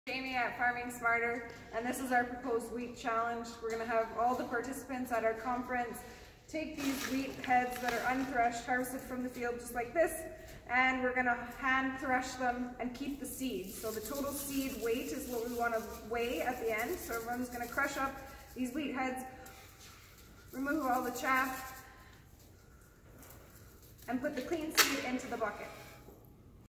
Jamie at Farming Smarter, and this is our proposed wheat challenge. We're going to have all the participants at our conference take these wheat heads that are unthreshed, harvested from the field just like this, and we're going to hand thresh them and keep the seed. So the total seed weight is what we want to weigh at the end. So everyone's going to crush up these wheat heads, remove all the chaff, and put the clean seed into the bucket.